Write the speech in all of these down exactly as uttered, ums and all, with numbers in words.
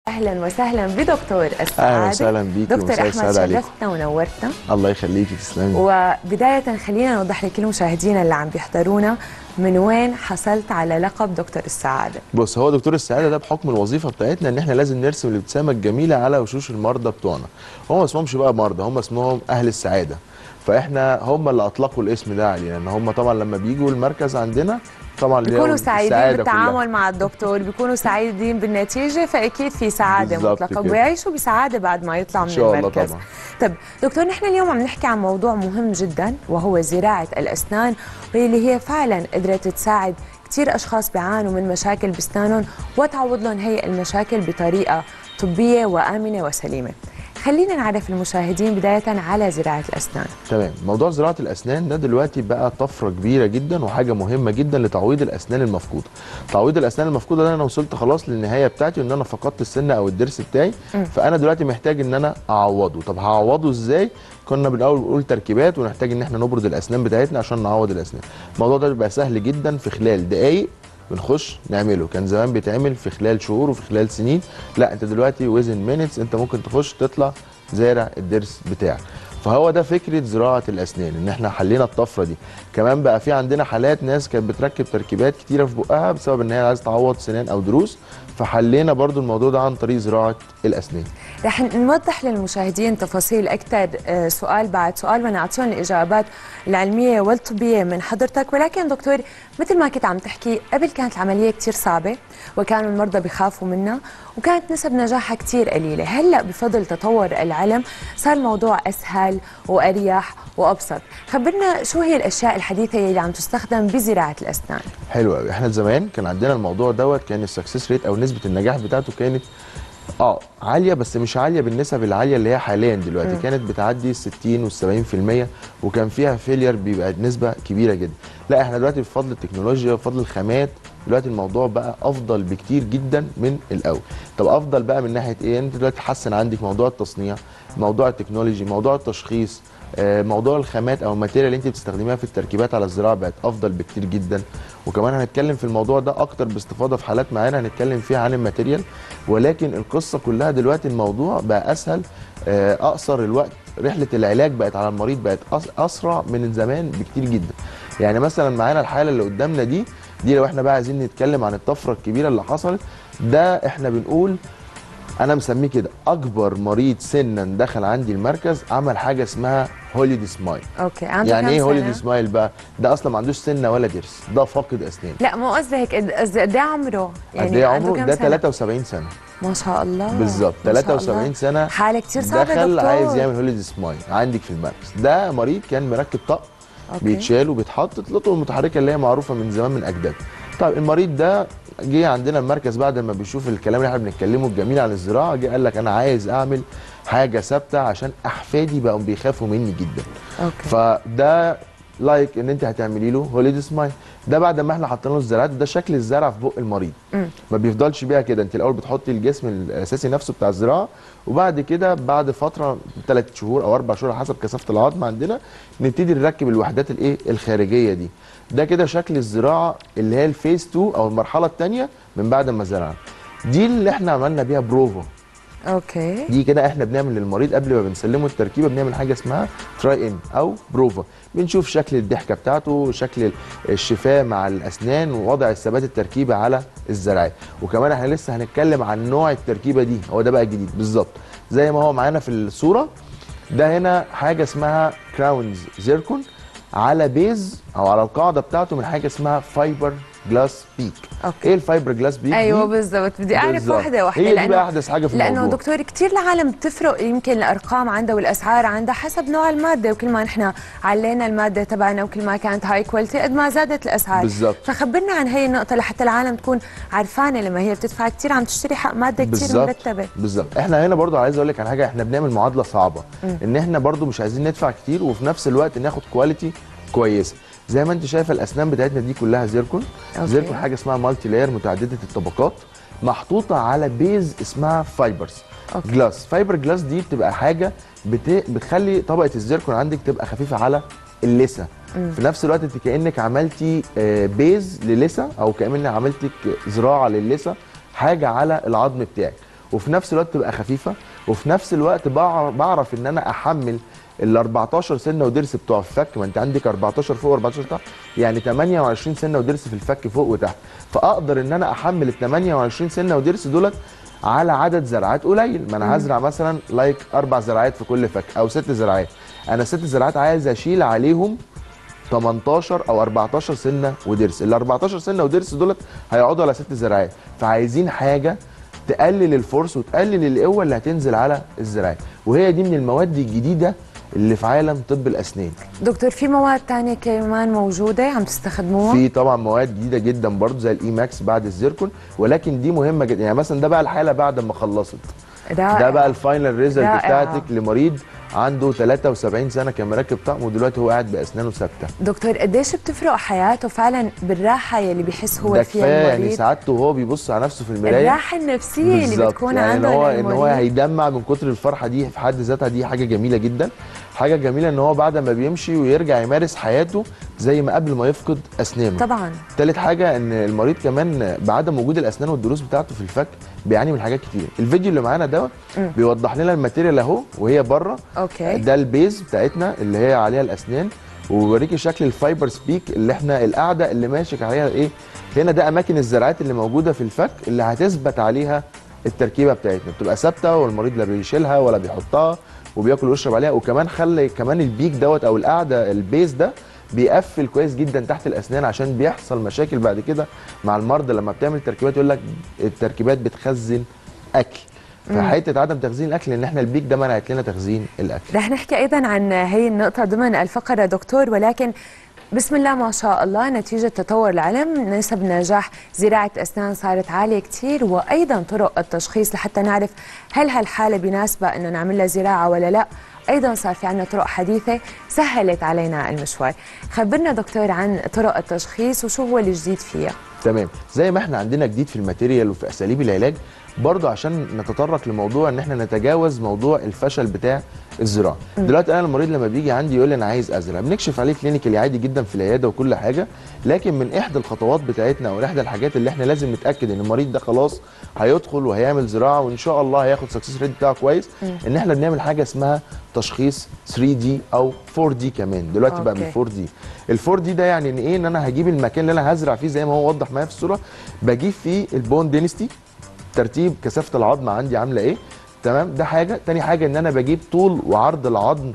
اهلا وسهلا بدكتور السعاده. اهلا وسهلا بيكي. دكتور احمد شرفتنا ونورتنا. الله يخليكي، تسلمي. وبدايه خلينا نوضح لكل مشاهدينا اللي عم بيحضرونا من وين حصلت على لقب دكتور السعاده. بص، هو دكتور السعاده ده بحكم الوظيفه بتاعتنا ان احنا لازم نرسم الابتسامه الجميله على وشوش المرضى بتوعنا. هم ما اسمهمش بقى مرضى، هم اسمهم اهل السعاده. فاحنا هم اللي اطلقوا الاسم ده علينا، ان هم طبعا لما بيجوا المركز عندنا طبعا بيكونوا سعيدين بالتعامل كلها. مع الدكتور، بيكونوا سعيدين بالنتيجه، فاكيد في سعاده مطلقه وبيعيشوا بسعاده بعد ما يطلعوا من المركز. طبعا. طب دكتور، نحن اليوم عم نحكي عن موضوع مهم جدا وهو زراعه الاسنان، واللي هي فعلا قدرت تساعد كثير اشخاص بيعانوا من مشاكل باسنانهم وتعوض لهم هي المشاكل بطريقه طبيه وامنه وسليمه. خلينا نعرف المشاهدين بداية على زراعة الأسنان. تمام، موضوع زراعة الأسنان ده دلوقتي بقى طفرة كبيرة جدا وحاجة مهمة جدا لتعويض الأسنان المفقودة. تعويض الأسنان المفقودة ده أنا وصلت خلاص للنهاية بتاعتي، وإن أنا فقدت السنة أو الضرس بتاعي، م. فأنا دلوقتي محتاج إن أنا أعوضه. طب هعوضه إزاي؟ كنا بالأول بنقول تركيبات ونحتاج إن إحنا نبرد الأسنان بتاعتنا عشان نعوض الأسنان. الموضوع ده بيبقى سهل جدا، في خلال دقايق بنخش نعمله. كان زمان بيتعمل في خلال شهور وفي خلال سنين، لا انت دلوقتي ويزن مينتس انت ممكن تخش تطلع زارع الضرس بتاعك. فهو ده فكره زراعه الاسنان، ان احنا حلينا الطفره دي. كمان بقى في عندنا حالات ناس كانت بتركب تركيبات كتيره في بقها بسبب ان هي عايزه تعوض سنان او ضروس، فحلينا برضو الموضوع ده عن طريق زراعه الاسنان. رح نوضح للمشاهدين تفاصيل اكثر سؤال بعد سؤال ونعطيهم الاجابات العلميه والطبيه من حضرتك. ولكن دكتور، مثل ما كنت عم تحكي قبل، كانت العمليه كثير صعبه وكانوا المرضى بيخافوا منها وكانت نسب نجاحها كثير قليله. هلا بفضل تطور العلم صار الموضوع اسهل واريح وابسط. خبرنا شو هي الاشياء الحديثه اللي عم تستخدم بزراعه الاسنان. حلو قوي. احنا زمان كان عندنا الموضوع دوت، كان السكسس ريت او نسبه النجاح بتاعته كانت اه عاليه، بس مش عاليه بالنسب العاليه اللي هي حاليا دلوقتي. م. كانت بتعدي ال ستين وال سبعين في المية، وكان فيها فيلير بيبقى نسبه كبيره جدا. لا احنا دلوقتي بفضل التكنولوجيا وبفضل الخامات دلوقتي الموضوع بقى افضل بكتير جدا من الاول. طب افضل بقى من ناحيه ايه؟ انت دلوقتي تحسن عندك موضوع التصنيع، موضوع التكنولوجي، موضوع التشخيص، موضوع الخامات او الماتيريال اللي انت بتستخدميها في التركيبات على الزراعه بقت افضل بكتير جدا. وكمان هنتكلم في الموضوع ده اكتر باستفاضه في حالات معينه هنتكلم فيها عن الماتيريال. ولكن القصه كلها دلوقتي الموضوع بقى اسهل، اقصر الوقت، رحله العلاج بقت على المريض بقت اسرع من زمان بكتير جدا. يعني مثلا معانا الحاله اللي قدامنا دي دي لو احنا بقى عايزين نتكلم عن الطفره الكبيره اللي حصلت، ده احنا بنقول انا مسميه كده اكبر مريض سنا دخل عندي المركز عمل حاجه اسمها هوليود سمايل. اوكي، يعني ايه هوليود سمايل بقى؟ ده اصلا ما عندوش سنه ولا ضرس، ده فاقد اسنان. لا مو قصدي هيك، قصدي قد ايه عمره؟ يعني قد ايه عمره؟ ده ثلاثة وسبعين سنه. ما شاء الله، بالظبط ثلاثة وسبعين سنه. حاله كثير صعبه دخل دكتور. عايز يعمل هوليود سمايل عندك في المركز. ده مريض كان مركب طقم بيتشال وبيتحط، الطقم المتحركه اللي هي معروفه من زمان من اجداد. طيب المريض ده جه عندنا المركز بعد ما بيشوف الكلام اللي احنا بنتكلمه الجميل عن الزراعه، جه قال لك انا عايز اعمل حاجه ثابته عشان احفادي بقوا بيخافوا مني جدا. اوكي. فده لايك ان انت هتعملي له هوليود سمايل. ده بعد ما احنا حطينا له الزرعات، ده شكل الزرعه في بق المريض. م. ما بيفضلش بيها كده، انت الاول بتحطي الجسم الاساسي نفسه بتاع الزراعه، وبعد كده بعد فتره ثلاث شهور او اربع شهور حسب كثافه العظم عندنا نبتدي نركب الوحدات الايه الخارجيه دي. ده كده شكل الزراعه اللي هي الفيز اتنين او المرحله الثانيه من بعد ما زرعنا. دي اللي احنا عملنا بيها بروفا. اوكي. دي كده احنا بنعمل للمريض قبل ما بنسلمه التركيبه بنعمل حاجه اسمها تراي ان او بروفا. بنشوف شكل الضحكه بتاعته، شكل الشفاه مع الاسنان، ووضع الثبات التركيبه على الزراعات. وكمان احنا لسه هنتكلم عن نوع التركيبه دي، هو ده بقى الجديد بالظبط زي ما هو معانا في الصوره. ده هنا حاجه اسمها كراونز زيركون على بيز او على القاعده بتاعته من حاجه اسمها فايبر جلاس بيك. أوكي. ايه الفايبر جلاس بيك؟ ايوه بالظبط، بدي اعرف واحده واحده. هي دي بقى احدث حاجه في الموضوع. لانه دكتور كثير العالم بتفرق يمكن الارقام عندها والاسعار عندها حسب نوع الماده، وكل ما نحن علينا الماده تبعنا وكل ما كانت هاي كواليتي قد ما زادت الاسعار. بالظبط. فخبرنا عن هي النقطه لحتى العالم تكون عارفانه لما هي بتدفع كثير عم تشتري حق ماده كثير مرتبه. بالظبط. احنا هنا برضو عايز اقول لك على حاجه، احنا بنعمل معادله صعبه. م. ان احنا برضو مش عايزين ندفع كتير وفي نفس الوقت ناخد كواليتي كويسه. زي ما انت شايفه الاسنان بتاعتنا دي كلها زيركون. أوكي. زيركون حاجه اسمها مالتي لاير متعدده الطبقات، محطوطه على بيز اسمها فايبرز. أوكي. جلاس. فايبر جلاس دي بتبقى حاجه بت... بتخلي طبقه الزيركون عندك تبقى خفيفه على اللثه. في نفس الوقت انت كانك عملتي بيز للثه او كانك عملتي زراعه للثه، حاجه على العظم بتاعك. وفي نفس الوقت تبقى خفيفه، وفي نفس الوقت بعرف ان انا احمل ال أربعتاشر سنه وضرس بتوع الفك. ما انت عندك أربعتاشر فوق وأربعتاشر تحت، يعني تمنية وعشرين سنه وضرس في الفك فوق وتحت، فاقدر ان انا احمل ال تمنية وعشرين سنه وضرس دولت على عدد زرعات قليل. ما انا هزرع مثلا لايك اربع زرعات في كل فك او ست زرعات، انا ست زرعات عايز اشيل عليهم تمنتاشر او أربعتاشر سنه وضرس. ال أربعتاشر سنه وضرس دولت هيقعدوا على ست زرعات، فعايزين حاجه تقلل الفرص وتقلل القوه اللي هتنزل على الزراعات، وهي دي من المواد الجديده اللي في عالم طب الاسنان. دكتور في مواد تانية كمان موجوده عم تستخدموها؟ في طبعا مواد جديده جدا برضو زي الاي ماكس بعد الزيركون، ولكن دي مهمه جدا. يعني مثلا ده بقى الحاله بعد ما خلصت، رائع. ده بقى الفاينل ريزلت بتاعتك لمريض عنده تلاتة وسبعين سنه كان مركب طقم ودلوقتي هو قاعد باسنانه ثابته. دكتور قديش بتفرق حياته فعلا بالراحه يلي بيحس هو ده فيها المريض؟ يعني سعادته وهو بيبص على نفسه في المرايه، الراحه النفسيه اللي بتكون يعني عنده ان هو المريض. ان هو هيدمع من كتر الفرحه دي في حد ذاتها، دي حاجه جميله جدا. حاجه جميله ان هو بعد ما بيمشي ويرجع يمارس حياته زي ما قبل ما يفقد اسنانه. طبعا. ثالث حاجه ان المريض كمان بعدم وجود الاسنان والضروس بتاعته في الفك بيعاني من حاجات كتير. الفيديو اللي معانا ده بيوضح لنا الماتيريال اهو وهي بره. اوكي. ده البيز بتاعتنا اللي هي عليها الاسنان، وبوريكي شكل الفايبر سبيك اللي احنا القاعده اللي ماشيك عليها ايه. هنا ده اماكن الزرعات اللي موجوده في الفك اللي هتثبت عليها التركيبه بتاعتنا، بتبقى ثابته والمريض لا بيشيلها ولا بيحطها وبياكل ويشرب عليها. وكمان خلي كمان البيك دوت او القاعده البيز ده بيقفل كويس جدا تحت الاسنان، عشان بيحصل مشاكل بعد كده مع المرضى لما بتعمل تركيبات يقول لك التركيبات بتخزن اكل، فحته عدم تخزين الاكل ان احنا البيك ده منعت لنا تخزين الاكل. رح نحكي ايضا عن هي النقطه ضمن الفقره دكتور، ولكن بسم الله ما شاء الله نتيجة تطور العلم نسب نجاح زراعة أسنان صارت عالية كتير، وأيضا طرق التشخيص لحتى نعرف هل هالحالة بناسبة أنه نعمل لها زراعة ولا لا. أيضا صار في عنا طرق حديثة سهلت علينا المشوار. خبرنا دكتور عن طرق التشخيص وشو هو الجديد فيها. تمام، زي ما احنا عندنا جديد في الماتيريال وفي أساليب العلاج، برضه عشان نتطرق لموضوع ان احنا نتجاوز موضوع الفشل بتاع الزراعه. دلوقتي انا المريض لما بيجي عندي يقول لي انا عايز ازرع، بنكشف عليه كلينيكالي عادي جدا في العياده وكل حاجه، لكن من احدى الخطوات بتاعتنا او احدى الحاجات اللي احنا لازم نتاكد ان المريض ده خلاص هيدخل وهيعمل زراعه وان شاء الله هياخد سكسس ريت بتاعه كويس، ان احنا بنعمل حاجه اسمها تشخيص ثري دي او فور دي كمان دلوقتي. أوكي. بقى من فور دي. الفور دي ده يعني ان ايه؟ ان انا هجيب المكان اللي انا هزرع فيه زي ما هو وضح معايا في الصوره، بجيب فيه البون دينستي، ترتيب كثافه العظم عندي عامله ايه، تمام. ده حاجه. تاني حاجه ان انا بجيب طول وعرض العظم،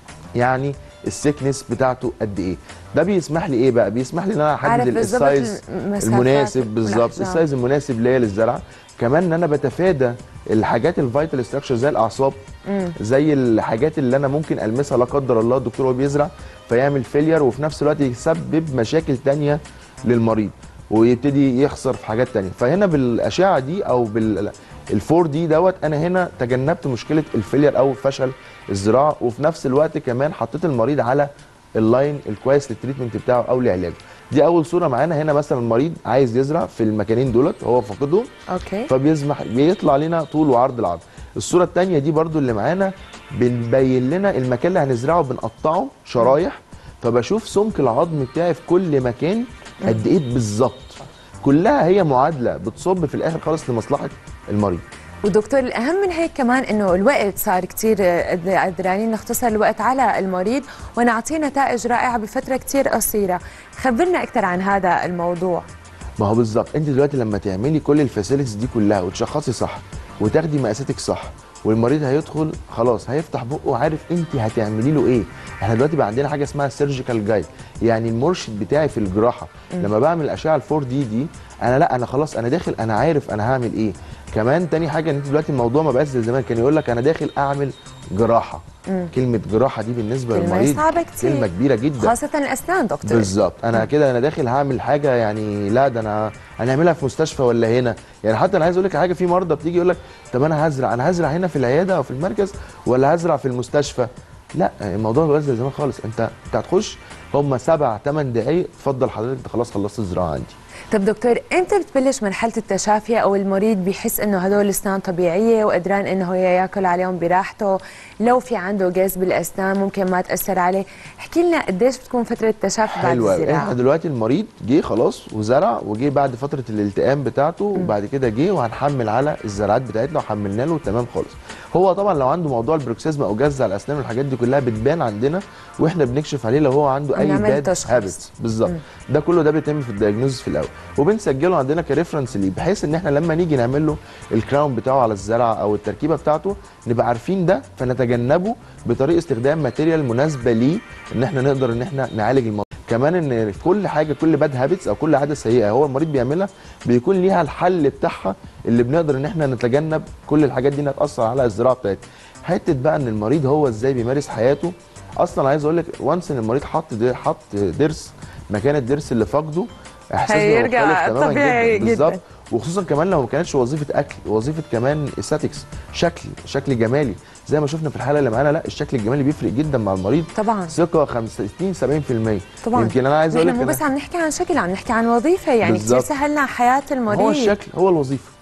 يعني السكنس بتاعته قد ايه. ده بيسمح لي ايه بقى؟ بيسمح لي ان انا احدد السايز المناسب بالظبط، السايز المناسب ليا للزرعه. كمان ان انا بتفادى الحاجات الفيتال ستراكشر زي الاعصاب، مم. زي الحاجات اللي انا ممكن المسها لا قدر الله الدكتور وهو بيزرع فيعمل فيلير، وفي نفس الوقت يسبب مشاكل ثانيه للمريض ويبتدي يخسر في حاجات تانية. فهنا بالاشعه دي او بال الفور دي دوت انا هنا تجنبت مشكله الفيلير او فشل الزراعه، وفي نفس الوقت كمان حطيت المريض على اللاين الكويس للتريتمنت بتاعه او لعلاجه. دي اول صوره معانا. هنا مثلا المريض عايز يزرع في المكانين دولت هو فاقدهم، اوكي، فبيسمح بيطلع لنا طول وعرض العظم. الصوره الثانيه دي برده اللي معانا بنبين لنا المكان اللي هنزرعه بنقطعه شرايح، فبشوف سمك العظم بتاعي في كل مكان قد ايه بالظبط. كلها هي معادله بتصب في الاخر خالص لمصلحه المريض. ودكتور الأهم من هيك كمان إنه الوقت صار كتير قادرين نختصر الوقت على المريض ونعطيه نتائج رائعة بفترة كتير قصيرة. خبرنا أكثر عن هذا الموضوع. ما هو بالظبط، أنت دلوقتي لما تعملي كل الفاسيلتيز دي كلها وتشخصي صح وتاخدي مقاساتك صح، والمريض هيدخل خلاص هيفتح بقه عارف انت هتعملي له ايه. احنا دلوقتي بقى عندنا حاجه اسمها سيرجيكال جايد، يعني المرشد بتاعي في الجراحه. م. لما بعمل الاشعه الفور دي دي انا لا انا خلاص انا داخل انا عارف انا هعمل ايه. كمان تاني حاجه ان انت دلوقتي الموضوع ما بقاش زي زمان كان يقول لك انا داخل اعمل جراحه. مم. كلمه جراحه دي بالنسبه للمريض صعبه كتير، كلمه كبيره جدا، خاصه الاسنان دكتور. بالظبط، انا كده انا داخل هعمل حاجه يعني لا ده انا هنعملها في مستشفى ولا هنا. يعني حتى انا عايز اقول لك حاجه، في مرضى بتيجي يقول لك طب انا هزرع انا هزرع هنا في العياده او في المركز ولا هزرع في المستشفى؟ لا الموضوع ما بقاش زي زمان خالص. انت انت هتخش هم سبع ثمان دقائق اتفضل حضرتك انت خلاص خلصت الزراعه عندي. طب دكتور، امتى بتبلش مرحله التشافي او المريض بيحس انه هدول الاسنان طبيعيه وقدران انه هو ياكل عليهم براحته؟ لو في عنده جاز بالاسنان ممكن ما تاثر عليه. احكي لنا قديش بتكون فتره التشافي بعد الزراعه؟ احنا دلوقتي المريض جه خلاص وزرع، وجه بعد فتره الالتئام بتاعته، وبعد كده جه وهنحمل على الزراعات بتاعتنا وحملنا له تمام خالص. هو طبعا لو عنده موضوع البروكسيزما او جز على الاسنان والحاجات دي كلها بتبان عندنا واحنا بنكشف عليه لو هو عنده اي باد هابتس بالظبط. ده كله ده بيتم في الدايجنوز في الاول، وبنسجله عندنا كريفرنس ليه، بحيث ان احنا لما نيجي نعمل له الكراون بتاعه على الزرع او التركيبه بتاعته نبقى عارفين ده، فنتجنبه بطريقه استخدام ماتيريال مناسبه ليه ان احنا نقدر ان احنا نعالج الموضوع. كمان ان كل حاجه، كل باد هابتس او كل عاده سيئه هو المريض بيعملها بيكون ليها الحل بتاعها اللي بنقدر ان احنا نتجنب كل الحاجات دي انها تاثر على الزراعه بتاعتنا. حته بقى ان المريض هو ازاي بيمارس حياته، اصلا عايز اقول لك وانس ان المريض حط حط ضرس مكان الضرس اللي فاقده احساسه مختلف تماما طبيعي جدا بالظبط. وخصوصا كمان لو ما كانتش وظيفه اكل، وظيفه كمان استاتكس، شكل شكل جمالي زي ما شفنا في الحاله اللي معانا. لا الشكل الجمالي بيفرق جدا مع المريض طبعا، ثقه ستين سبعين في المية طبعا. يمكن انا عايز اقول لك مو بس عم نحكي عن شكل، عم نحكي عن وظيفه، يعني كثير سهلنا حياه المريض. هو الشكل هو الوظيفه.